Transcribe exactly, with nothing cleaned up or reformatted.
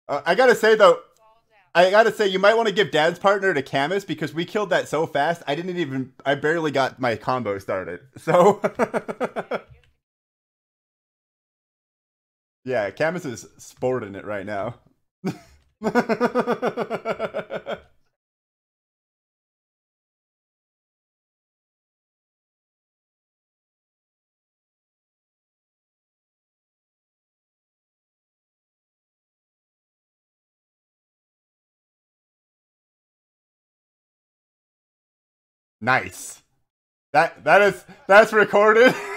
Uh, I gotta say though, I gotta say you might want to give Dad's partner to Camus because we killed that so fast. I didn't even, I barely got my combo started. So yeah, Camus is sporting it right now. Nice. That that is that's recorded.